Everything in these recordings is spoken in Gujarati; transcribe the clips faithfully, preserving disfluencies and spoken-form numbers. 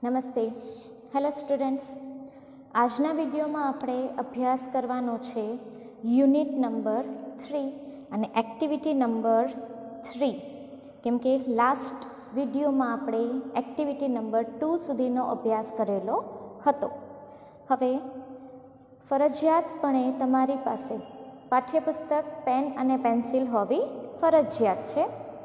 નમસ્તે. Hello students. આજના વિડીયોમાં આપણે અભ્યાસ કરવાનો છે યુનિટ નંબર થ્રી અને એક્ટિવિટી નંબર થ્રી, કેમ કે લાસ્ટ વિડીયોમાં આપણે એક્ટિવિટી નંબર ટુ સુધીનો અભ્યાસ કરેલો હતો. હવે ફરજિયાતપણે તમારી પાસે પાઠ્યપુસ્તક, પેન અને પેન્સિલ હોવી ફરજિયાત છે.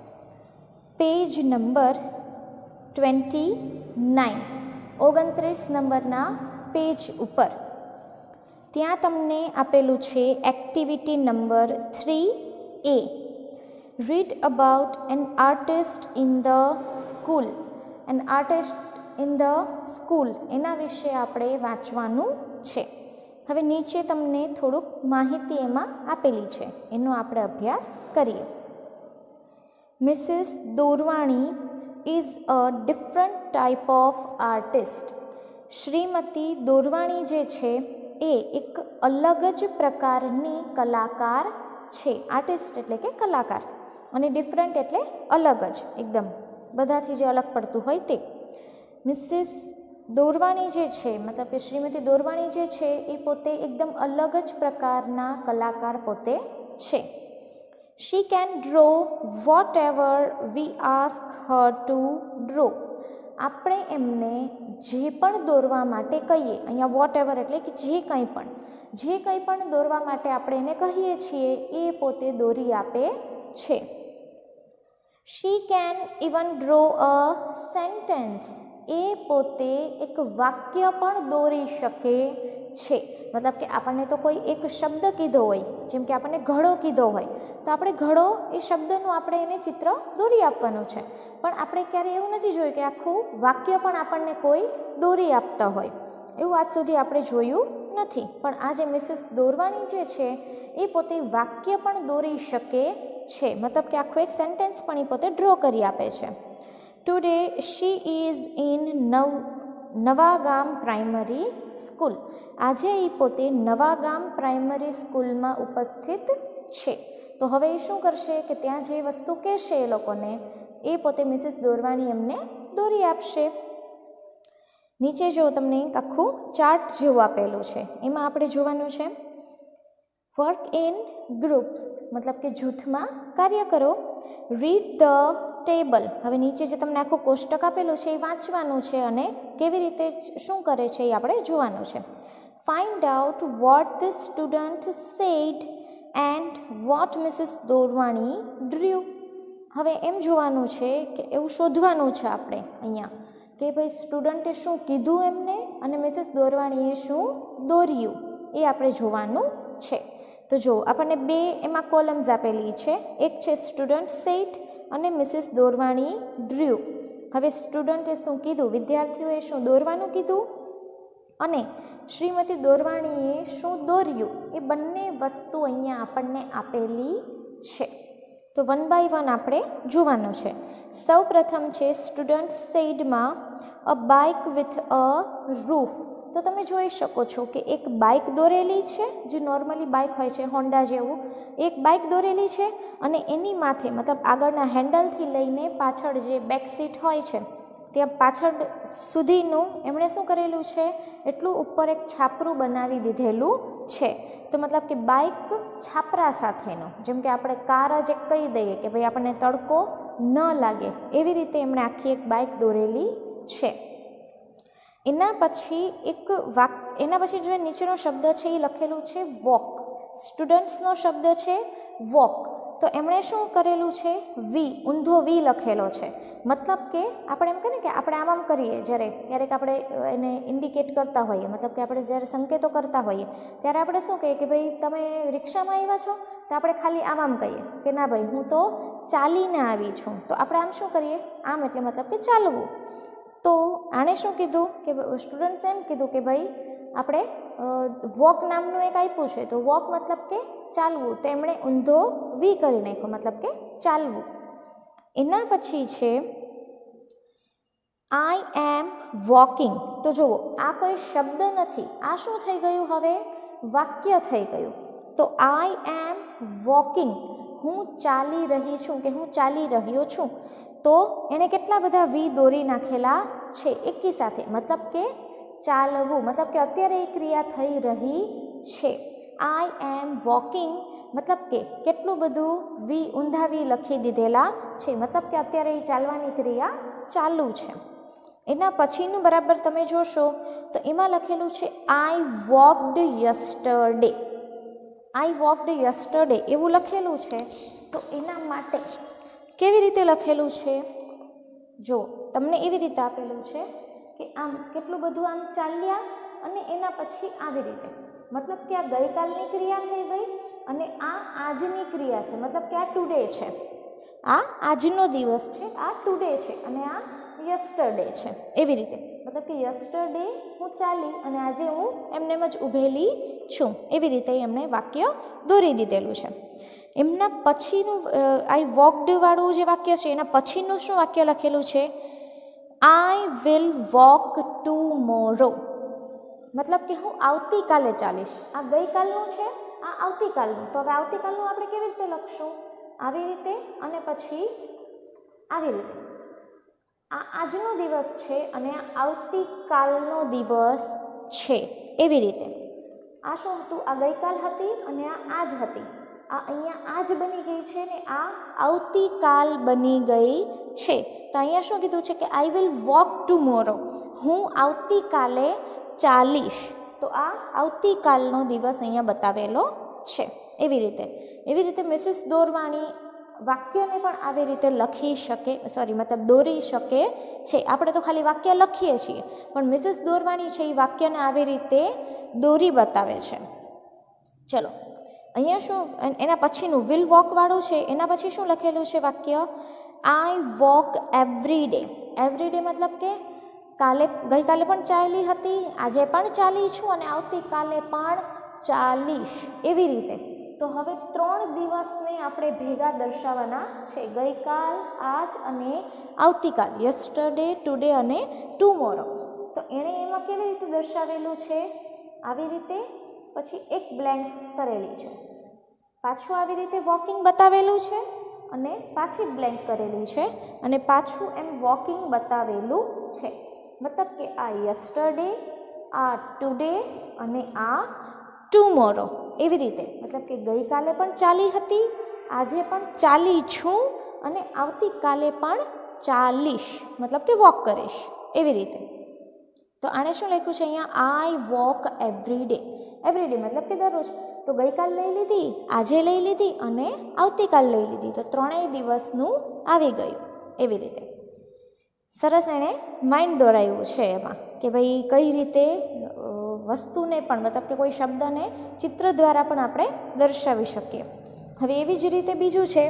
પેજ નંબર ટ્વેન્ટી નાઇન ઓગણત્રીસ નંબરના પેજ ઉપર ત્યાં તમને આપેલું છે એક્ટિવિટી નંબર થ્રી એ, read about an artist in the school. An artist in the school એના વિશે આપણે વાંચવાનું છે. હવે નીચે તમને થોડુંક માહિતી એમાં આપેલી છે, એનો આપણે અભ્યાસ કરીએ. Mrs Dorwani is a different type of artist. Shrimati Dorwani જે છે એ એક અલગ જ પ્રકારની કલાકાર છે. આર્ટિસ્ટ એટલે કે કલાકાર, અને ડિફરન્ટ એટલે અલગ જ, એકદમ બધાથી જે અલગ પડતું હોય તે. મિસિસ દોરવાણી જે છે, મતલબ કે શ્રીમતી દોરવાણી જે છે એ પોતે એકદમ અલગ જ પ્રકારના કલાકાર પોતે છે. She can draw whatever we ask her to draw. આપણે એમને જે પણ દોરવા માટે કહીએ, અહીંયા વોટ એવર એટલે કે જે કંઈ પણ જે કંઈ પણ દોરવા માટે આપણે એને કહીએ છીએ એ પોતે દોરી આપે છે. She can even draw a sentence. એ પોતે એક વાક્ય પણ દોરી શકે છે. મતલબ કે આપણને તો કોઈ એક શબ્દ કીધો હોય, જેમ કે આપણને ઘડો કીધો હોય, તો આપણે ઘડો એ શબ્દનું આપણે એને ચિત્ર દોરી આપવાનું છે. પણ આપણે ક્યારેય એવું નથી જોયું કે આખું વાક્ય પણ આપણને કોઈ દોરી આપતા હોય, એવું આજ સુધી આપણે જોયું નથી. પણ આ જે મિસિસ દોરવાણી જે છે એ પોતે વાક્ય પણ દોરી શકે છે. મતલબ કે આખું એક સેન્ટેન્સ પણ એ પોતે ડ્રો કરી આપે છે. ટુડે શી ઇઝ ઇન નવ નવાગામ પ્રાઇમરી સ્કૂલ. આજે એ પોતે નવાગામ પ્રાઇમરી સ્કૂલમાં ઉપસ્થિત છે. તો હવે એ શું કરશે કે ત્યાં જે વસ્તુ કહેશે એ લોકોને એ પોતે મિસિસ દોરવાણી એમને દોરી આપશે. નીચે જો તમને આખું ચાર્ટ જેવું આપેલું છે, એમાં આપણે જોવાનું છે વર્ક ઇન ગ્રુપ્સ, મતલબ કે જૂથમાં કાર્ય કરો. Read the table. હવે નીચે જે તમને આખું કોષ્ટક આપેલું છે એ વાંચવાનું છે અને કેવી રીતે શું કરે છે એ આપણે જોવાનું છે. Find out what the student said and what Mrs Dorwani drew. હવે એમ જોવાનું છે કે એવું શોધવાનું છે આપણે અહીંયા કે ભાઈ સ્ટુડન્ટે શું કીધું એમને અને મિસિસ દોરવાણીએ શું દોર્યું, એ આપણે જોવાનું છે. તો જો આપણને બે એમાં કોલમ્સ આપેલી છે, એક છે સ્ટુડન્ટ સેડ અને મિસિસ દોરવાણી ડ્ર્યુ. હવે સ્ટુડન્ટે શું કીધું, વિદ્યાર્થીઓએ શું દોરવાનું કીધું અને શ્રીમતી દોરવાણીએ શું દોર્યું, એ બંને વસ્તુ અહીંયા આપણને આપેલી છે. તો વન બાય વન આપણે જોવાનું છે. સૌ પ્રથમ છે સ્ટુડન્ટ સેડમાં a bike with a roof. તો તમે જોઈ શકો છો કે એક બાઇક દોરેલી છે, જે નોર્મલી બાઇક હોય છે હોન્ડા જેવું, એક બાઇક દોરેલી છે અને એની માથે મતલબ આગળના હેન્ડલથી લઈને પાછળ જે બેક સીટ હોય છે ત્યાં પાછળ સુધીનું એમણે શું કરેલું છે, એટલું ઉપર એક છાપરું બનાવી દીધેલું છે. તો મતલબ કે બાઇક છાપરા સાથેનો, જેમ કે આપણે કાર જ એક કહી દઈએ કે ભાઈ આપણને તડકો ન લાગે, એવી રીતે એમણે આખી એક બાઇક દોરેલી છે. એના પછી એક વાક એના પછી જો નીચેનો શબ્દ છે એ લખેલું છે વોક. સ્ટુડન્ટ્સનો શબ્દ છે વોક, તો એમણે શું કરેલું છે, વી, ઊંધો વી લખેલો છે. મતલબ કે આપણે એમ કહીએ કે આપણે આમ આમ કરીએ જ્યારે ક્યારેક આપણે એને ઇન્ડિકેટ કરતા હોઈએ, મતલબ કે આપણે જ્યારે સંકેતો કરતા હોઈએ ત્યારે આપણે શું કહીએ કે ભાઈ તમે રિક્ષામાં આવ્યા છો, તો આપણે ખાલી આમ આમ કહીએ કે ના ભાઈ હું તો ચાલીને આવી છું. તો આપણે આમ શું કરીએ, આમ એટલે મતલબ કે ચાલવું. તો આણે શું કીધું કે સ્ટુડન્ટ્સે એમ કીધું કે ભાઈ આપણે વોક નામનું એક આપ્યું છે, તો વોક મતલબ કે ચાલવું, તો એમણે ઊંધો વી કરી નાખ્યો, મતલબ કે ચાલવું. એના પછી છે આઈ એમ વોકિંગ. તો જુઓ આ કોઈ શબ્દ નથી, આ શું થઈ ગયું, હવે વાક્ય થઈ ગયું. તો આઈ એમ વોકિંગ, હું ચાલી રહી છું કે હું ચાલી રહ્યો છું. તો એણે કેટલા બધા વી દોરી નાખેલા છે એકી સાથે, મતલબ કે ચાલવું, મતલબ કે અત્યારે એ ક્રિયા થઈ રહી છે. આઈ એમ વોકિંગ મતલબ કે કેટલું બધું વી ઊંધા વી લખી દીધેલા છે, મતલબ કે અત્યારે એ ચાલવાની ક્રિયા ચાલુ છે. એના પછીનું બરાબર તમે જોશો તો એમાં લખેલું છે I walked yesterday. I walked yesterday એવું લખેલું છે. તો એના માટે કેવી રીતે લખેલું છે? જો તમને એવી રીતે આપેલું છે કે આમ કેટલું બધું આમ ચાલ્યા અને એના પછી આવી રીતે, મતલબ કે આ ગઈકાલની ક્રિયા થઈ ગઈ અને આ આજની ક્રિયા છે, મતલબ કે આ ટુડે છે, આ આજનો દિવસ છે, આ ટુડે છે અને આ યસ્ટરડે છે. એવી રીતે મતલબ કે યસ્ટરડે હું ચાલી અને આજે હું એમને જ ઊભેલી છું, એવી રીતે એમણે વાક્ય દોરી દીધેલું છે. એમના પછીનું આઈ વોકડ વાળું જે વાક્ય છે એના પછીનું શું વાક્ય લખેલું છે? આઈ વિલ વોક ટુમોરો, મતલબ કે હું આવતીકાલે ચાલીશ. આ ગઈકાલનું છે, આ આવતીકાલનું. તો હવે આવતીકાલનું આપણે કેવી રીતે લખશું? આવી રીતે અને પછી આવી રીતે. આ આજનો દિવસ છે અને આ આવતીકાલનો દિવસ છે, એવી રીતે. આ શું હતું? આ ગઈકાલ હતી અને આ આજ હતી. આ અહીંયા આજ બની ગઈ છે ને આ આવતીકાલ બની ગઈ છે. તો અહીંયા શું કીધું છે કે આઈ વિલ વોક ટુમોરો, હું આવતીકાલે ચાલીશ. તો આ આવતીકાલનો દિવસ અહીંયા બતાવેલો છે. એવી રીતે એવી રીતે મિસિસ દોરવાણી વાક્યને પણ આવી રીતે લખી શકે, સોરી મતલબ દોરી શકે છે. આપણે તો ખાલી વાક્ય લખીએ છીએ, પણ મિસિસ દોરવાણી છે એ વાક્યને આવી રીતે દોરી બતાવે છે. ચલો અહીંયા શું એના પછીનું વિલ વોક વાળું છે, એના પછી શું લખેલું છે વાક્ય? I walk every day. Every day મતલબ કે કાલે ગઈકાલે પણ ચાલી હતી, આજે પણ ચાલી છું અને આવતીકાલે પણ ચાલીશ, એવી રીતે. તો હવે ત્રણ દિવસને આપણે ભેગા દર્શાવવાના છે, ગઈકાલ, આજ અને આવતીકાલ, યસ્ટરડે, ટુડે અને ટુમોરો. તો એણે એમાં કેવી રીતે દર્શાવેલું છે? આવી રીતે, પછી એક બ્લેન્ક કરેલી છે, પાછું આવી રીતે વોકિંગ બતાવેલું છે અને પાછી બ્લેન્ક કરેલી છે અને પાછું એમ વોકિંગ બતાવેલું છે. મતલબ કે આ યસ્ટરડે, આ ટુડે અને આ ટુમોરો, એવી રીતે. મતલબ કે ગઈકાલે પણ ચાલી હતી, આજે પણ ચાલી છું અને આવતીકાલે પણ ચાલીશ, મતલબ કે વોક કરીશ, એવી રીતે. તો આને શું લખ્યું છે અહીંયા? I walk every day. Every day મતલબ કે દરરોજ. તો ગઈકાલ લઈ લીધી, આજે લઈ લીધી અને આવતીકાલ લઈ લીધી, તો ત્રણેય દિવસનું આવી ગયું, એવી રીતે. સરસ એણે માઇન્ડ દોરાયું છે એમાં કે ભાઈ કઈ રીતે વસ્તુને પણ, મતલબ કે કોઈ શબ્દને ચિત્ર દ્વારા પણ આપણે દર્શાવી શકીએ. હવે એવી જ રીતે બીજું છે,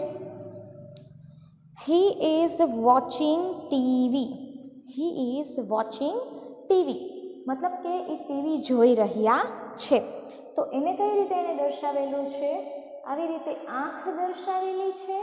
he is watching TV. He is watching TV મતલબ કે એ ટીવી જોઈ રહ્યા છે. તો એને કઈ રીતે એને દર્શાવેલું છે? આવી રીતે આંખ દર્શાવેલી છે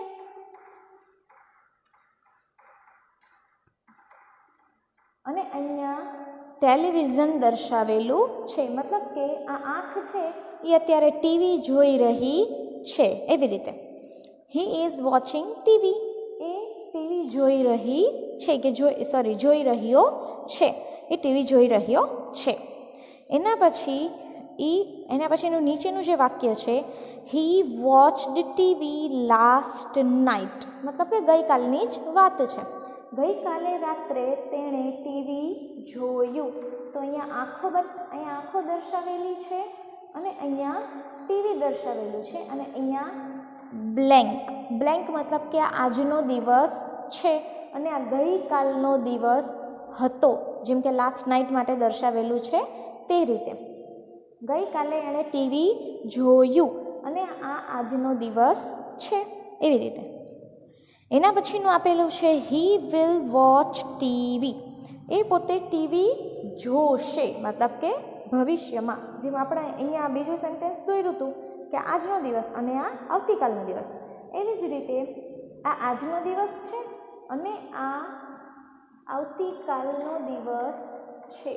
અને અહીંયા ટેલિવિઝન દર્શાવેલું છે, મતલબ કે આ આંખ છે એ અત્યારે ટીવી જોઈ રહી છે, એવી રીતે. હી ઇઝ વોચિંગ ટીવી, એ ટીવી જોઈ રહી છે કે જોઈ સોરી જોઈ રહ્યો છે, એ ટીવી જોઈ રહ્યો છે. એના પછી ઈ એના પછીનું નીચેનું જે વાક્ય છે, he watched TV last night, મતલબ કે ગઈકાલની જ વાત છે. ગઈકાલે રાત્રે તેણે ટીવી જોયું. તો અહીંયા આંખો અહીંયા આંખો દર્શાવેલી છે અને અહીંયા ટીવી દર્શાવેલું છે અને અહીંયા બ્લેન્ક. બ્લેન્ક મતલબ કે આ આજનો દિવસ છે અને આ ગઈકાલનો દિવસ હતો, જેમ કે લાસ્ટ નાઇટ માટે દર્શાવેલું છે તે રીતે. ગઈકાલે એણે ટીવી જોયું અને આ આજનો દિવસ છે, એવી રીતે. એના પછીનું આપેલું છે હી વિલ વોચ ટીવી. એ પોતે ટીવી જોશે, મતલબ કે ભવિષ્યમાં. જેમ આપણે અહીંયા બીજું સેન્ટેન્સ દોર્યું હતું કે આજનો દિવસ અને આ આવતીકાલનો દિવસ, એવી જ રીતે આ આજનો દિવસ છે અને આ આવતીકાલનો દિવસ છે.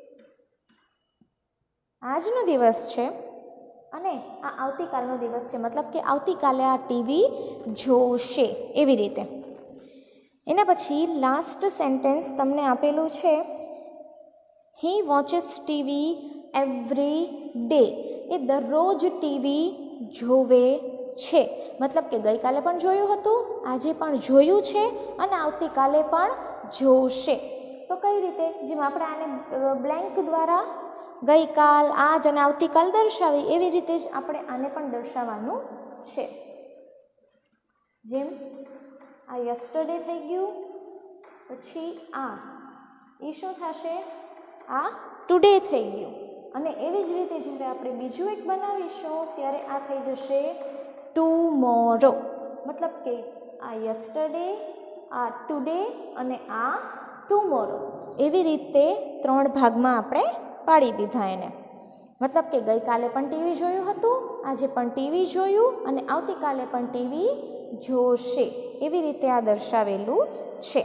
આજનો દિવસ છે અને આ આવતીકાલનો દિવસ છે, મતલબ કે આવતીકાલે આ ટીવી જોશે, એવી રીતે. એના પછી લાસ્ટ સેન્ટેન્સ તમને આપેલું છે, he watches TV every day. એ દરરોજ ટીવી જોવે છે, મતલબ કે ગઈકાલે પણ જોયું હતું, આજે પણ જોયું છે અને આવતીકાલે પણ જોશે. તો કઈ રીતે? જેમ આપણે આને બ્લેન્ક દ્વારા ગઈકાલ, આજ અને આવતીકાલ દર્શાવી, એવી રીતે જ આપણે આને પણ દર્શાવવાનું છે. જેમ આ યસ્ટરડે થઈ ગયું, પછી આ એ શું થશે? આ ટુડે થઈ ગયું. અને એવી જ રીતે જ્યારે આપણે બીજું એક બનાવીશું ત્યારે આ થઈ જશે ટુમોરો. મતલબ કે આ યસ્ટરડે, આ ટુડે અને આ ટુમોરો. એવી રીતે ત્રણ ભાગમાં આપણે પાડી દીધા એને. મતલબ કે ગઈકાલે પણ ટીવી જોયું હતું, આજે પણ ટીવી જોયું અને આવતીકાલે પણ ટીવી જોશે. એવી રીતે આ દર્શાવેલું છે.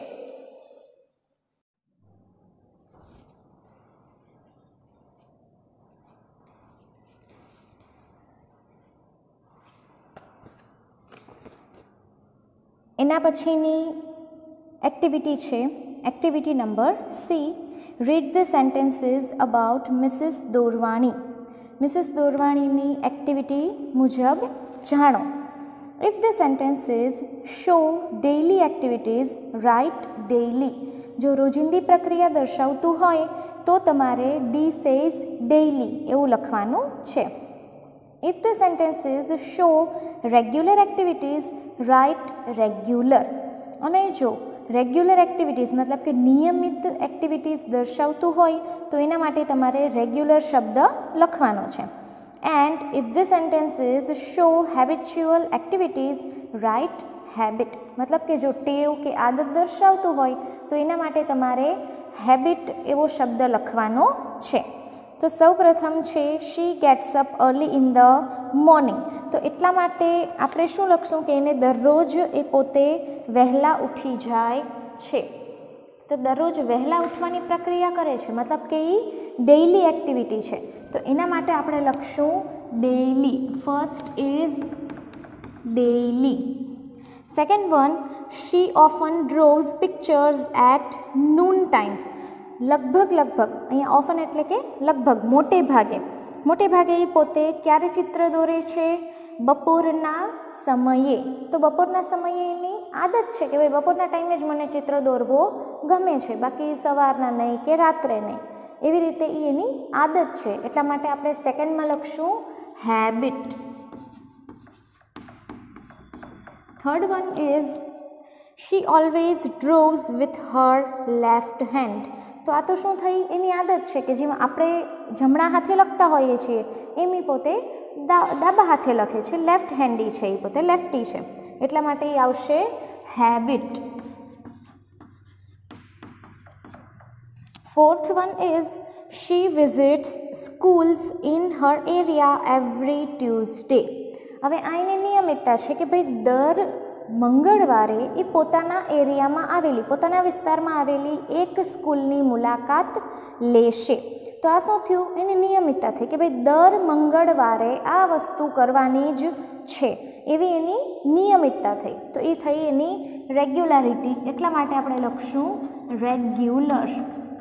એના પછીની એક્ટિવિટી છે activity number C. Read the sentences about Mrs Dorwani. Mrs દોરવાણીની એક્ટિવિટી મુજબ જાણો. If the sentences show daily activities, write daily. જો રોજિંદી પ્રક્રિયા દર્શાવતું હોય તો તમારે ડી સેઝ ડેઇલી એવું લખવાનું છે. If the sentences show regular activities, write regular. અને જો રેગ્યુલર એક્ટિવિટીઝ મતલબ કે નિયમિત એક્ટિવિટીઝ દર્શાવતું હોય તો એના માટે તમારે રેગ્યુલર શબ્દ લખવાનો છે. And if the sentences show habitual activities, write habit. મતલબ કે જો ટેવ કે આદત દર્શાવતું હોય તો એના માટે તમારે હેબિટ એવો શબ્દ લખવાનો છે. તો સૌ પ્રથમ છે she gets up early in the morning. તો એટલા માટે આપણે શું લખશું કે એને દરરોજ એ પોતે વહેલા ઉઠી જાય છે. તો દરરોજ વહેલા ઉઠવાની પ્રક્રિયા કરે છે, મતલબ કે એ ડેઇલી એક્ટિવિટી છે. તો એના માટે આપણે લખશું daily. First is daily. Second one, she often draws pictures at noon time. લગભગ લગભગ અહીંયા ઓફન એટલે કે લગભગ, મોટે ભાગે. મોટે ભાગે એ પોતે ક્યારે ચિત્ર દોરે છે? બપોરના સમયે. તો બપોરના સમયે એની આદત છે કે ભાઈ બપોરના ટાઈમે જ મને ચિત્ર દોરવો ગમે છે, બાકી સવારના નહીં કે રાત્રે નહીં. એવી રીતે એ એની આદત છે. એટલા માટે આપણે સેકન્ડમાં લખશું habit. Third one is she always draws with her left hand. તો આ તો શું થઈ? એની આદત છે કે જેમાં આપણે જમણા હાથે લખતા હોઈએ છીએ એમ એ પોતે ડાબા હાથે લખે છે, લેફ્ટ હેન્ડી છે, એ પોતે લેફ્ટી છે. એટલા માટે એ આવશે habit. Fourth one is she visits schools in her area every Tuesday. હવે આ એની નિયમિતતા છે કે ભાઈ દર મંગળવારે એ પોતાના એરિયામાં આવેલી, પોતાના વિસ્તારમાં આવેલી એક સ્કૂલની મુલાકાત લેશે. તો આ શું થયું? એની નિયમિતતા થઈ કે ભાઈ દર મંગળવારે આ વસ્તુ કરવાની જ છે, એવી એની નિયમિતતા થઈ. તો એ થઈ એની રેગ્યુલારિટી. એટલા માટે આપણે લખશું regular.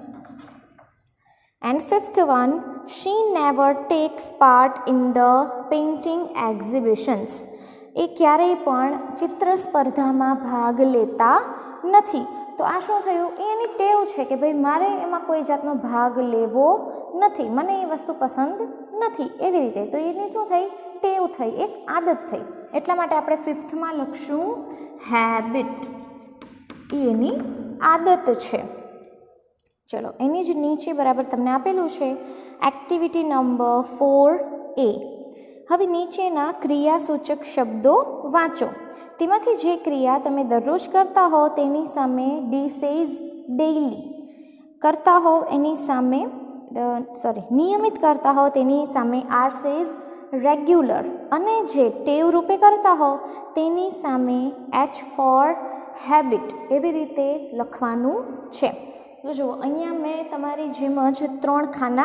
And fifth one, she never takes part in the painting exhibitions. એ ક્યારેય પણ ચિત્ર સ્પર્ધામાં ભાગ લેતા નથી. તો આ શું થયું? એ એની ટેવ છે કે ભાઈ મારે એમાં કોઈ જાતનો ભાગ લેવો નથી, મને એ વસ્તુ પસંદ નથી, એવી રીતે. તો એની શું થઈ? ટેવ થઈ, એક આદત થઈ. એટલા માટે આપણે ફિફ્થમાં લખશું હેબિટ. એ એની આદત છે. ચલો એની જ નીચે બરાબર તમને આપેલું છે એક્ટિવિટી નંબર ફોર એ. હવે નીચેના ક્રિયાસૂચક શબ્દો વાંચો. તેમાંથી જે ક્રિયા તમે દરરોજ કરતા હો તેની સામે ડી સેઝ ડેઇલી, કરતા હો એની સામે સોરી નિયમિત કરતા હો તેની સામે આર સેઝ રેગ્યુલર, અને જે ટેવ રૂપે કરતા હો તેની સામે એચ ફોર હેબિટ. એવી રીતે લખવાનું છે. તો જુઓ અહીંયા મેં તમારી જેમ જ ત્રણ ખાના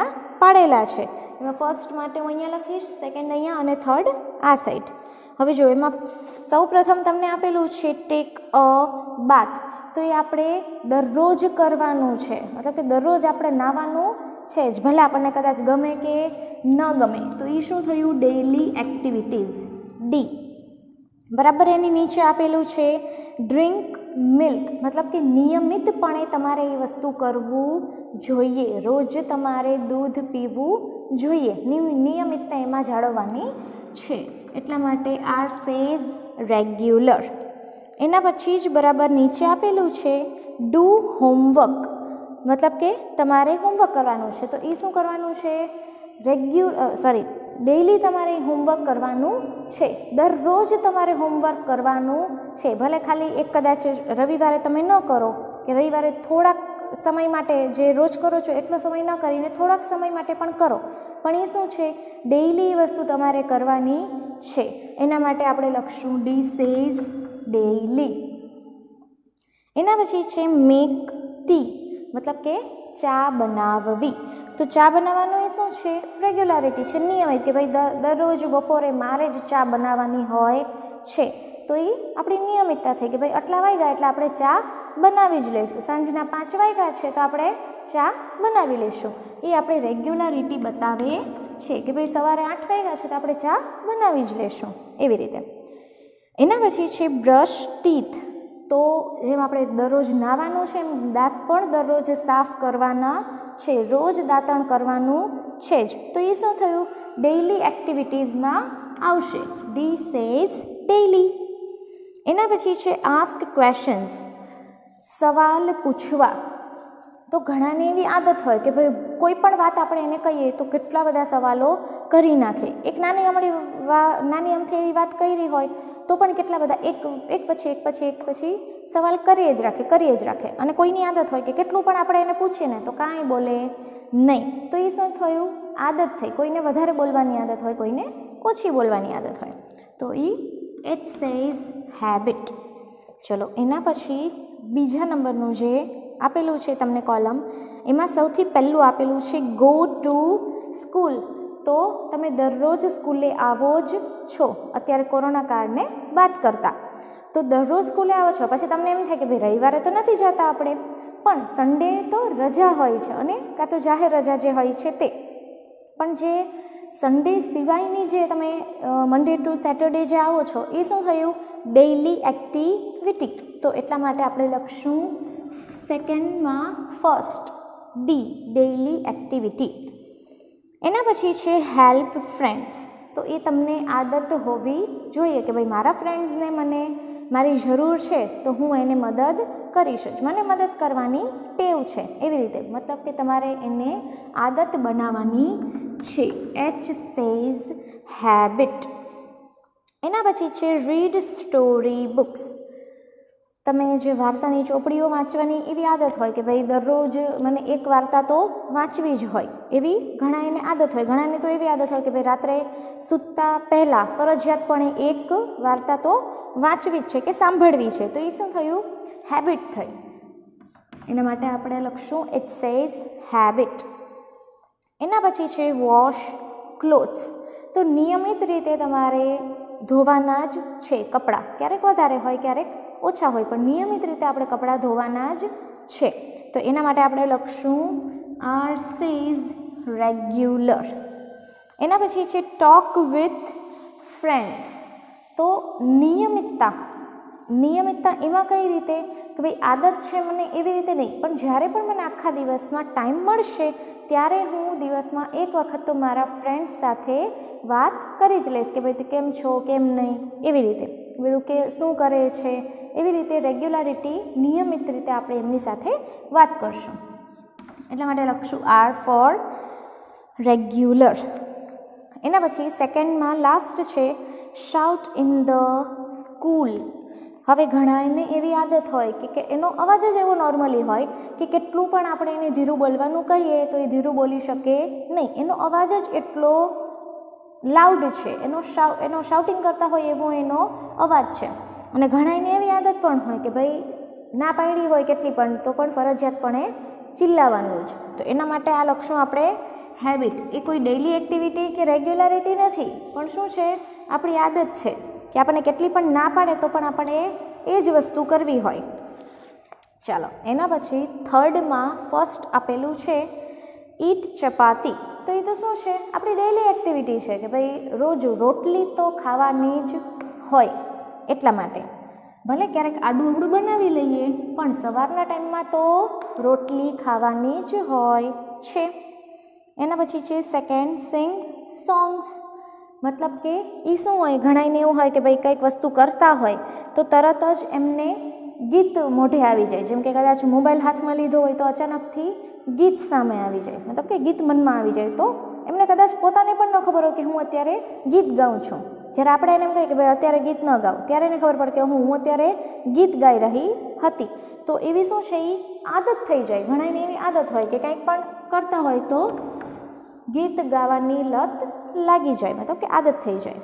પાડેલા છે. એમાં ફર્સ્ટ માટે હું અહીંયા લખીશ, સેકન્ડ અહીંયા અને થર્ડ આ સાઈડ. હવે જો એમાં સૌ પ્રથમ તમને આપેલું છે ટેક અ બાથ, તો એ આપણે દરરોજ કરવાનું છે, મતલબ કે દરરોજ આપણે નાહવાનું છે જ, ભલે આપણને કદાચ ગમે કે ન ગમે. તો એ શું થયું? Daily activities, D. બરાબર. એની નીચે આપેલું છે ડ્રિંક મિલ્ક, મતલબ કે નિયમિતપણે તમારે એ વસ્તુ કરવું જોઈએ, રોજ તમારે દૂધ પીવું જોઈએ, નિયમિતતા એમાં જાળવવાની છે, એટલા માટે આર સેઝ રેગ્યુલર. એના પછી જ બરાબર નીચે આપેલું છે ડુ હોમવર્ક, મતલબ કે તમારે હોમવર્ક કરવાનું છે. તો એ શું કરવાનું છે? રેગ્યુલર સોરી ડેઇલી તમારે હોમવર્ક કરવાનું છે, દરરોજ તમારે હોમવર્ક કરવાનું છે. ભલે ખાલી એક કદાચ રવિવારે તમે ન કરો, કે રવિવારે થોડાક સમય માટે, જે રોજ કરો છો એટલો સમય ન કરીને થોડાક સમય માટે પણ કરો, પણ એ શું છે? ડેઇલી એ વસ્તુ તમારે કરવાની છે. એના માટે આપણે લખશું ડી સેઝ ડેઇલી. એના પછી છે મેક ટી, મતલબ કે ચા બનાવવી. તો ચા બનાવવાનું એ શું છે? રેગ્યુલારિટી છે, નિયમિત, કે ભાઈ દરરોજ બપોરે મારે જ ચા બનાવવાની હોય છે. તો એ આપણી નિયમિતતા થઈ કે ભાઈ આટલા વાગ્યા એટલે આપણે ચા બનાવી જ લઈશું. સાંજના પાંચ વાગ્યા છે તો આપણે ચા બનાવી લઈશું. એ આપણે રેગ્યુલારિટી બતાવે છે કે ભાઈ સવારે આઠ વાગ્યા છે તો આપણે ચા બનાવી જ લઈશું, એવી રીતે. એના પછી છે બ્રશ ટીથ. તો જેમ આપણે દરરોજ નાહવાનું છે એમ દાંત પણ દરરોજ સાફ કરવાના છે, રોજ દાંતણ કરવાનું છે જ. તો એ શું થયું? ડેઇલી એક્ટિવિટીઝમાં આવશે, ડી સેઝ ડેઇલી. એના પછી છે આસ્ક ક્વેશ્ચન્સ, સવાલ પૂછવા. તો ઘણાને એવી આદત હોય કે ભાઈ કોઈ પણ વાત આપણે એને કહીએ તો કેટલા બધા સવાલો કરી નાખે. એક નાની અમળી નાની અમથી એવી વાત કરી હોય તો પણ કેટલા બધા એક એક પછી એક પછી એક પછી સવાલ કરીએ જ રાખે કરીએ જ રાખે. અને કોઈની આદત હોય કે કેટલું પણ આપણે એને પૂછીએ ને તો કાંઈ બોલે નહીં. તો એ શું થયું? આદત થઈ. કોઈને વધારે બોલવાની આદત હોય, કોઈને ઓછી બોલવાની આદત હોય. તો એ ઇટ સેઝ હેબિટ. ચલો એના પછી બીજા નંબરનું જે આપેલું છે તમને કોલમ, એમાં સૌથી પહેલું આપેલું છે ગો ટુ સ્કૂલ. તો તમે દરરોજ સ્કૂલે આવો જ છો, અત્યારે કોરોના કાળને બાદ કરતા. તો દરરોજ સ્કૂલે આવો છો. પછી તમને એમ થાય કે ભાઈ રવિવારે તો નથી જતા આપણે, પણ સન્ડે તો રજા હોય છે, અને કાં તો જાહેર રજા જે હોય છે તે. પણ જે સન્ડે સિવાયની જે તમે મંડે ટુ સેટરડે જે આવો છો એ શું થયું? Daily activity. તો એટલા માટે આપણે લખશું સેકન્ડમાં ફર્સ્ટ, ડી, ડેઇલી એક્ટિવિટી. એના પછી છે હેલ્પ ફ્રેન્ડ્સ. તો એ તમને આદત હોવી જોઈએ કે ભાઈ મારા ફ્રેન્ડ્સને મને મારી જરૂર છે તો હું એને મદદ કરીશ જ, મને મદદ કરવાની ટેવ છે, એવી રીતે. મતલબ કે તમારે એને આદત બનાવવાની છે, એચ સેઝ હેબિટ. એના પછી છે રીડ સ્ટોરી બુક્સ. તમે જે વાર્તાની ચોપડીઓ વાંચવાની એવી આદત હોય કે ભાઈ દરરોજ મને એક વાર્તા તો વાંચવી જ હોય, એવી ઘણા એને આદત હોય. ઘણાને તો એવી આદત હોય કે ભાઈ રાત્રે સૂતા પહેલાં ફરજિયાતપણે એક વાર્તા તો વાંચવી જ છે કે સાંભળવી છે. તો એ શું થયું? હેબિટ થઈ. એના માટે આપણે લખશું ઇટ સેઝ હેબિટ. એના પછી છે વોશ ક્લોથ્સ. તો નિયમિત રીતે તમારે ધોવાના જ છે કપડાં. ક્યારેક વધારે હોય, ક્યારેક ઓછા હોય, પણ નિયમિત રીતે આપણે કપડાં ધોવાના જ છે. તો એના માટે આપણે લખશું આર સેઝ રેગ્યુલર. એના પછી છે ટોક વિથ ફ્રેન્ડ્સ. તો નિયમિતતા નિયમિતતા એમાં કઈ રીતે કે ભાઈ આદત છે મને એવી રીતે નહીં, પણ જ્યારે પણ મને આખા દિવસમાં ટાઈમ મળશે ત્યારે હું દિવસમાં એક વખત તો મારા ફ્રેન્ડ્સ સાથે વાત કરી જ લઈશ કે ભાઈ તું કેમ છો, કેમ નહીં, એવી રીતે બધું કે શું કરે છે, એવી રીતે રેગ્યુલારિટી, નિયમિત રીતે આપણે એમની સાથે વાત કરશું. એટલા માટે લખશું આર ફોર રેગ્યુલર. એના પછી સેકન્ડમાં લાસ્ટ છે શાઉટ ઇન ધ સ્કૂલ. હવે ઘણાને એવી આદત હોય કે કે એનો અવાજ જ એવો નોર્મલી હોય કે કેટલું પણ આપણે એને ધીરું બોલવાનું કહીએ તો એ ધીરું બોલી શકે નહીં. એનો અવાજ જ એટલો લાઉડ છે, એનો શાઉ એનો શાઉટિંગ કરતા હોય એવો એનો અવાજ છે. અને ઘણાને એવી આદત પણ હોય કે ભાઈ ના પાડી હોય કેટલી પણ તો પણ ફરજિયાતપણે ચિલ્લાવાનું જ. તો એના માટે આ લક્ષણ આપણે હેબિટ એ કોઈ ડેઇલી એક્ટિવિટી કે રેગ્યુલારિટી નથી, પણ શું છે, આપણી આદત છે કે આપણને કેટલી પણ ના પાડે તો પણ આપણે એ જ વસ્તુ કરવી હોય. ચાલો એના પછી થર્ડમાં ફર્સ્ટ આપેલું છે ઈટ ચપાતી. તો એ તો શું છે, આપણી ડેઇલી એક્ટિવિટી છે કે ભાઈ રોજ રોટલી તો ખાવાની જ હોય. એટલા માટે ભલે ક્યારેક આડું અવડું બનાવી લઈએ પણ સવારના ટાઈમમાં તો રોટલી ખાવાની જ હોય છે. એના પછી છે સેકન્ડ સિંગ સોંગ્સ. મતલબ કે એ શું હોય, ઘણાને એવું હોય કે ભાઈ કંઈક વસ્તુ કરતા હોય તો તરત જ એમને ગીત મોઢે આવી જાય. જેમ કે કદાચ મોબાઈલ હાથમાં લીધો હોય તો અચાનકથી ગીત સામે આવી જાય, મતલબ કે ગીત મનમાં આવી જાય, તો એમને કદાચ પોતાને પણ ન ખબર હોય કે હું અત્યારે ગીત ગાઉં છું. જ્યારે આપણે એને એમ કહીએ કે ભાઈ અત્યારે ગીત ન ગાવ, ત્યારે એને ખબર પડે કે હું હું અત્યારે ગીત ગાઈ રહી હતી. તો એવી શું છે, એ આદત થઈ જાય. ઘણાને એવી આદત હોય કે કંઈક પણ કરતા હોય તો ગીત ગાવાની લત લાગી જાય, મતલબ કે આદત થઈ જાય.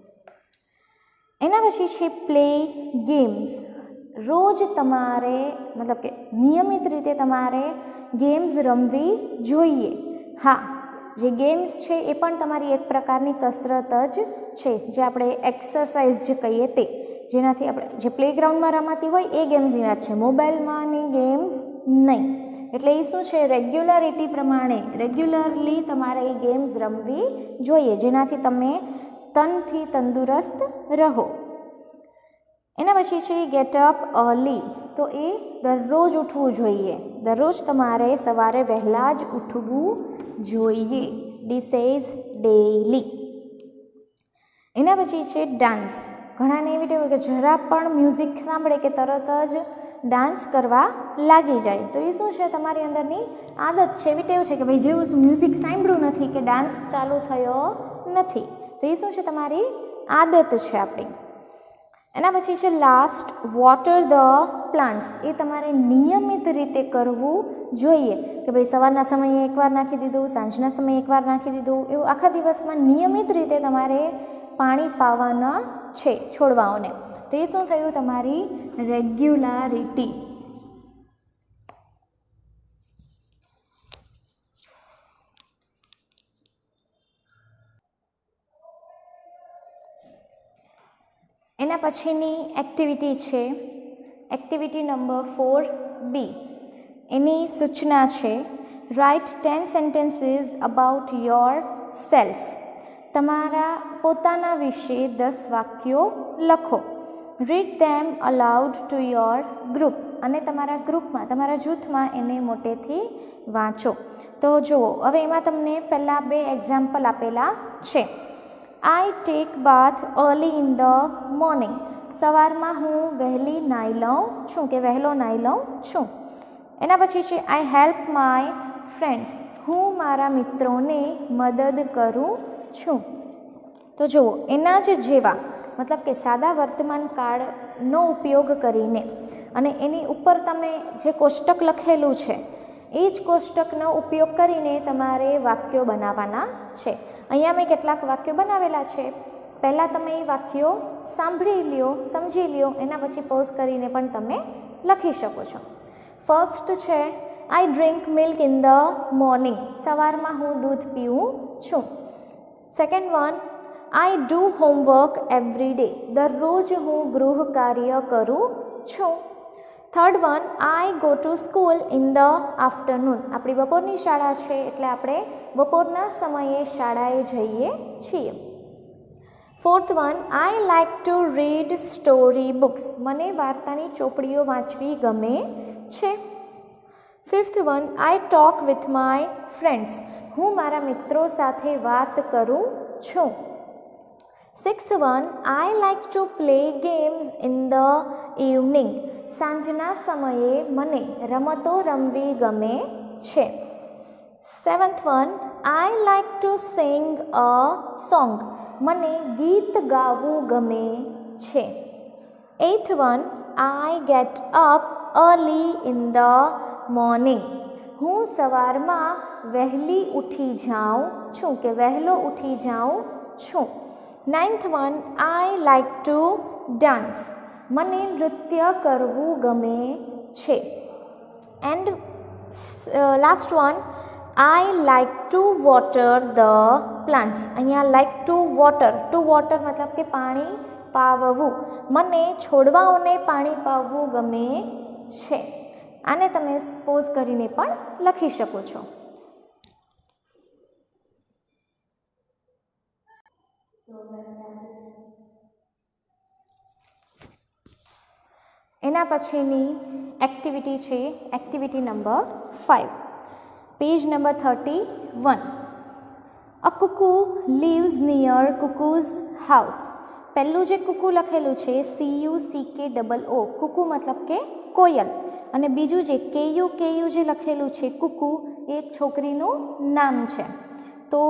એના પછી છે પ્લે ગેમ્સ. રોજ તમારે મતલબ કે નિયમિત રીતે તમારે ગેમ્સ રમવી જોઈએ. હા, જે ગેમ્સ છે એ પણ તમારી એક પ્રકારની કસરત જ છે, જે આપણે એક્સરસાઇઝ જે કહીએ તે, જેનાથી આપણે જે પ્લેગ્રાઉન્ડમાં રમાતી હોય એ ગેમ્સની વાત છે, મોબાઈલમાંની ગેમ્સ નહીં. એટલે એ શું છે, રેગ્યુલરિટી પ્રમાણે રેગ્યુલરલી તમારે એ ગેમ્સ રમવી જોઈએ, જેનાથી તમે તનથી તંદુરસ્ત રહો. એના પછી છે ગેટ અપ અર્લી. તો એ દરરોજ ઉઠવું જોઈએ. દરરોજ તમારે સવારે વહેલા જ ઉઠવું જોઈએ. This is daily. એના પછી છે ડાન્સ. ઘણાને એવી ટેવ હોય કે જરા પણ મ્યુઝિક સાંભળે કે તરત જ ડાન્સ કરવા લાગી જાય. તો એ શું છે, તમારી અંદરની આદત છે, એવી ટેવ છે કે ભાઈ જેવું મ્યુઝિક સાંભળ્યું નથી કે ડાન્સ ચાલુ થયો નથી. તો એ શું છે, તમારી આદત છે આપણી. એના પછી છે લાસ્ટ વોટર ધ પ્લાન્ટ્સ. એ તમારે નિયમિત રીતે કરવું જોઈએ કે ભાઈ સવારના સમયે એકવાર નાખી દીધું, સાંજના સમયે એકવાર નાખી દીધું, એવું આખા દિવસમાં નિયમિત રીતે તમારે પાણી પાવાના છે છોડવાઓને. તો એ શું થયું, તમારી રેગ્યુલારિટી. એના પછીની એક્ટિવિટી છે એક્ટિવિટી નંબર ફોર બી. એની સૂચના છે write ten sentences about yourself. તમારા પોતાના વિશે દસ વાક્યો લખો. Read them aloud to your group. અને તમારા ગ્રુપમાં, તમારા જૂથમાં એને મોટેથી વાંચો. તો જુઓ, હવે એમાં તમને પહેલાં બે એક્ઝામ્પલ આપેલા છે. I take bath early in the morning. સવારમાં હું વહેલી નાહી લઉં છું કે વહેલો નાહી લઉં છું. એના પછી છે આઈ હેલ્પ માય ફ્રેન્ડ્સ. હું મારા મિત્રોને મદદ કરું છું. તો જુઓ, એના જ જેવા મતલબ કે સાદા વર્તમાન કાળનો ઉપયોગ કરીને અને એની ઉપર તમે જે કોષ્ટક લખેલું છે એ જ કોષ્ટકનો ઉપયોગ કરીને તમારે વાક્યો બનાવવાના છે. અહીંયા મેં કેટલાક વાક્યો બનાવેલા છે. પહેલાં તમે એ વાક્યો સાંભળી લ્યો, સમજી લ્યો, એના પછી પોઝ કરીને પણ તમે લખી શકો છો. ફર્સ્ટ છે I drink milk in the morning. સવારમાં હું દૂધ પીવું છું. Second one, I do homework every day. દરરોજ હું ગૃહ કાર્ય કરું છું. Third one, I go to school in the afternoon. આપણી બપોરની શાળા છે એટલે આપણે બપોરના સમયે શાળાએ જઈએ છીએ. Fourth one, I like to read story books. મને વાર્તાની ચોપડીઓ વાંચવી ગમે છે. Fifth one, I talk with my friends. હું મારા મિત્રો સાથે વાત કરું છું. Sixth one, I like to play games in the evening. સાંજના સમયે મને રમતો રમવી ગમે છે. Seventh one, I like to sing a song. મને ગીત ગાવું ગમે છે. Eighth one, I get up early in the morning. હું સવારમાં વહેલી ઉઠી જાઉં છું કે વહેલો ઉઠી જાઉં છું. Ninth one, I like to dance. મને નૃત્ય કરવું ગમે છે. And last one, I like to water the plants. અહીંયા like to water, to water મતલબ કે પાણી પાવવું. મને છોડવાઓને પાણી પાવવું ગમે છે. આને તમે પોઝ કરીને પણ લખી શકો છો. એના પછીની એક્ટિવિટી છે activity number five, page number thirty one. A cuckoo lives near cuckoo's house. પહેલું જે કુકુ લખેલું છે C U C K double O, cuckoo મતલબ કે કોયલ, અને બીજું જે કે યુ કે યુ જે લખેલું છે કુકુ એ એક છોકરીનું નામ છે. તો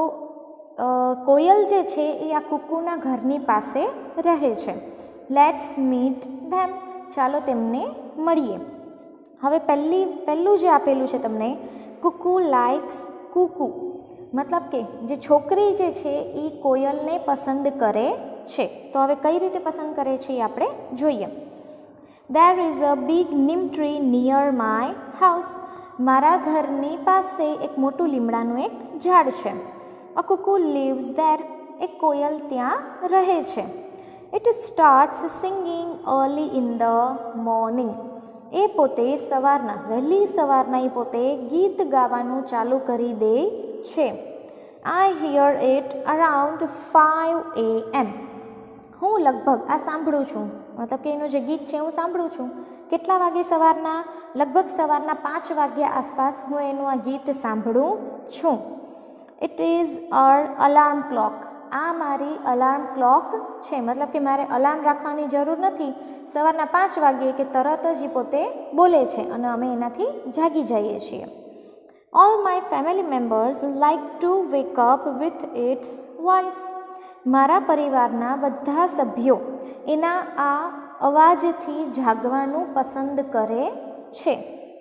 કોયલ જે છે એ આ કુકુના ઘરની પાસે રહે છે. Let's meet them. ચાલો તેમને મળીએ. હવે પહેલી પહેલું જે આપેલું છે તમને, કુકુ લાઇક્સ કુકુ, મતલબ કે જે છોકરી જે છે એ કોયલને પસંદ કરે છે. તો હવે કઈ રીતે પસંદ કરે છે એ આપણે જોઈએ. There is a big neem tree near my house. મારા ઘરની પાસે એક મોટું લીમડાનું એક ઝાડ છે. A cuckoo lives there. એક કોયલ ત્યાં રહે છે. It starts singing early in the morning. એ પોતે સવારના વહેલી સવારના એ પોતે ગીત ગાવાનું ચાલુ કરી દે છે. I hear it around five A M. હું લગભગ આ સાંભળું છું, મતલબ કે એનું જે ગીત છે હું સાંભળું છું. કેટલા વાગે સવારના? લગભગ સવારના પાંચ વાગ્યા આસપાસ હું એનું આ ગીત સાંભળું છું. It is our alarm clock. આ મારી અલાર્મ ક્લોક છે, મતલબ કે મારે અલાર્મ રાખવાની જરૂર નથી. સવારના પાંચ વાગ્યે કે તરત જ એ પોતે બોલે છે અને અમે એનાથી જાગી જઈએ છીએ. All my family members like to wake up with its voice. મારા પરિવારના બધા સભ્યો એના આ અવાજથી જાગવાનું પસંદ કરે છે.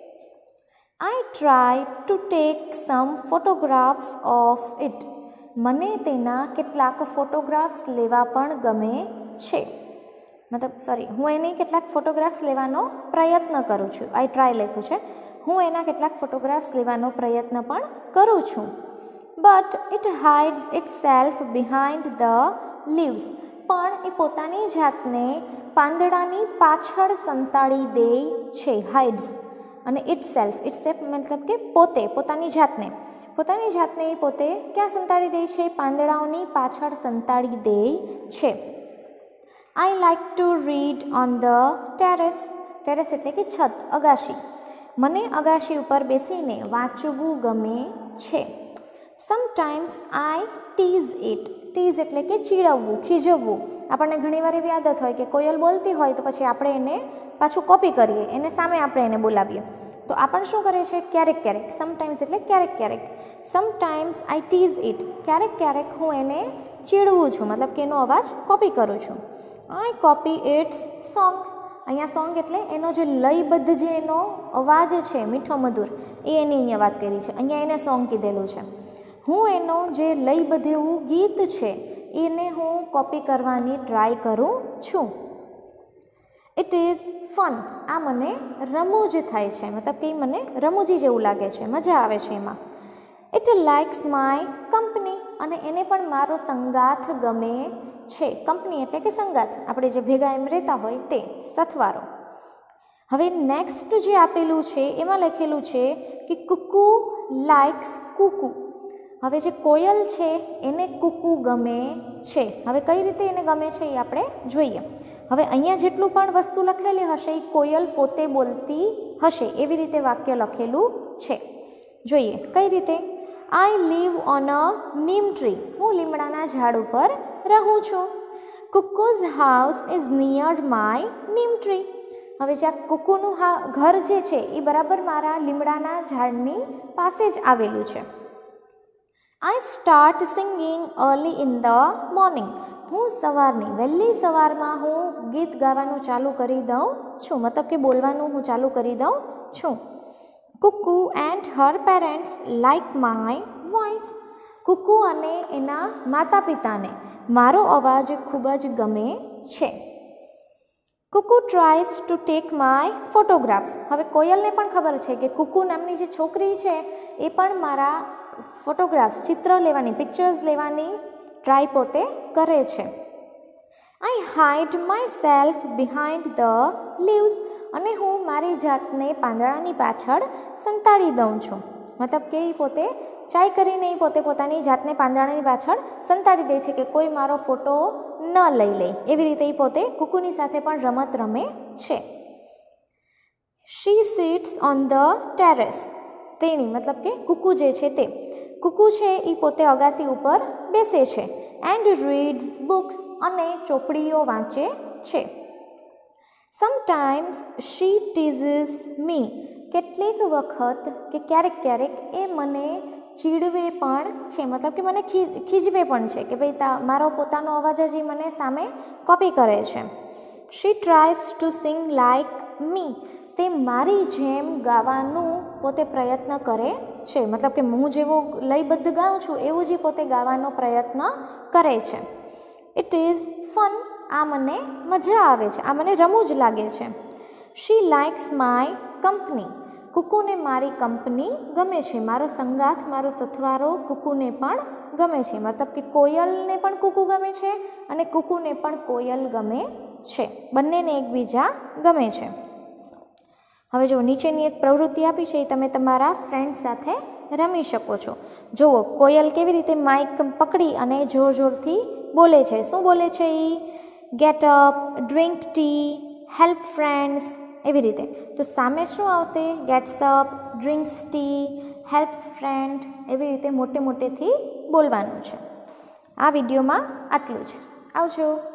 I try to take some photographs of it. મને તેના કેટલાક ફોટોગ્રાફ્સ લેવા પણ ગમે છે. મતલબ સોરી હું એની કેટલાક ફોટોગ્રાફ્સ લેવાનો પ્રયત્ન કરું છું. આઈ ટ્રાય લખ્યું છે. હું એના કેટલાક ફોટોગ્રાફ્સ લેવાનો પ્રયત્ન પણ કરું છું. But it hides itself behind the leaves. પણ એ પોતાની જાતને પાંદડાની પાછળ સંતાડી દે છે. હાઇડ્સ અને ઇટ સેલ્ફ, ઇટ સેલ્ફ મતલબ કે પોતે, પોતાની જાતને પોતાની જાતને એ પોતે ક્યાં સંતાડી દે છે? પાંદડાઓની પાછળ સંતાડી દે છે. I like to read on the terrace. Terrace એટલે કે છત, અગાશી. મને અગાશી ઉપર બેસીને વાંચવું ગમે છે. Sometimes I tease it. Tease એટલે કે ચીડવવું, ખીજવવું. આપણને ઘણીવાર એવી આદત હોય કે કોયલ બોલતી હોય તો પછી આપણે એને પાછું કોપી કરીએ, એને સામે આપણે એને બોલાવીએ. તો આપણને શું કરે છે? ક્યારેક ક્યારેક. સમટાઈમ્સ એટલે ક્યારેક ક્યારેક. Sometimes I tease it. ક્યારેક ક્યારેક હું એને ચીડવું છું, મતલબ કે એનો અવાજ કોપી કરું છું. I copy its song. અહીંયા સોંગ એટલે એનો જે લયબદ્ધ જે એનો અવાજ છે મીઠો મધુર, એ એની અહીંયા વાત કરી છે. અહીંયા એને સોંગ કીધેલું છે. હું એનો જે લયબદ્ધ એવું ગીત છે એને હું કોપી કરવાની ટ્રાય કરું છું. It is fun. આ મને રમૂજ થાય છે, મતલબ કે મને રમૂજી જેવું લાગે છે, મજા આવે છે એમાં. It likes my company. અને એને પણ મારો સંગાથ ગમે છે. કંપની એટલે કે સંગાથ, આપણે જે ભેગા એમ રહેતા હોય તે, સથવારો. હવે નેક્સ્ટ જે આપેલું છે એમાં લખેલું છે કે કુકુ લાઇક્સ કુકુ. હવે જે કોયલ છે એને કુકુ ગમે છે. હવે કઈ રીતે એને ગમે છે એ આપણે જોઈએ. હવે અહીંયા જેટલું પણ વસ્તુ લખેલી હશે એ કોયલ પોતે બોલતી હશે એવી રીતે વાક્ય લખેલું છે. જોઈએ કઈ રીતે. I live on a neem tree. હું લીમડાના ઝાડ ઉપર રહું છું. Cuckoo's house is near my neem tree. હવે જ્યાં કુકુનું હા ઘર જે છે એ બરાબર મારા લીમડાના ઝાડની પાસે જ આવેલું છે. I start singing early in the morning. હું સવારની વહેલી સવારમાં હું ગીત ગાવાનું ચાલુ કરી દઉં છું, મતલબ કે બોલવાનું હું ચાલુ કરી દઉં છું. Cuckoo and her parents like my voice. Cuckoo અને એના માતા પિતાને મારો અવાજ ખૂબ જ ગમે છે. Cuckoo tries to take my photographs. હવે કોયલને પણ ખબર છે કે કુકુ નામની જે છોકરી છે એ પણ મારા ફોટોગ્રાફ્સ ચિત્ર લેવાની પિક્ચર્સ લેવાની ટ્રાય પોતે કરે છે. I hide myself behind the leaves, અને હું મારી જાતને પાંદડાની પાછળ સંતાડી દઉં છું. મતલબ કે એ પોતે ચાય કરીને એ પોતે પોતાની જાતને પાંદડાની પાછળ સંતાડી દે છે કે કોઈ મારો ફોટો ન લઈ લે. એવી રીતે એ પોતે કુકુની સાથે પણ રમત રમે છે. She sits on the terrace, તેણી મતલબ કે કુકુ જે છે તે કુકુ છે એ પોતે અગાસી ઉપર બેસે છે. એન્ડ રીડ્સ બુક્સ, અને ચોપડીઓ વાંચે છે. સમટાઇમ્સ શી ટીઝીસ મી, કેટલીક વખત કે ક્યારેક ક્યારેક એ મને ચીડવે પણ છે, મતલબ કે મને ખીજ ખીજવે પણ છે કે ભાઈ તા મારો પોતાનો અવાજ જ એ મને સામે કોપી કરે છે. શી ટ્રાયસ ટુ સિંગ લાઇક મી, તે મારી જેમ ગાવાનું પોતે પ્રયત્ન કરે છે, મતલબ કે હું જેવો લયબદ્ધ ગાઉં છું એવું જ પોતે ગાવાનો પ્રયત્ન કરે છે. ઇટ ઇઝ ફન, આ મને મજા આવે છે, આ મને રમૂજ લાગે છે. શી લાઇક્સ માય કંપની, કુકુને મારી કંપની ગમે છે, મારો સંગાથ મારો સથવારો કુકુને પણ ગમે છે. મતલબ કે કોયલને પણ કુકુ ગમે છે અને કુકુને પણ કોયલ ગમે છે, બંનેને એકબીજા ગમે છે. હવે જો નીચેની એક પ્રવૃત્તિ આપી છે એ તમે તમારા ફ્રેન્ડ સાથે રમી શકો છો. જુઓ કોયલ કેવી રીતે માઇક પકડી અને જોર જોરથી બોલે છે. શું બોલે છે એ? Get up, drink tea, help friends, એવી રીતે. તો સામે શું આવશે? Gets up, drinks tea, helps friend, એવી રીતે મોટે મોટેથી બોલવાનું છે. આ વિડીયોમાં આટલું જ. આવજો.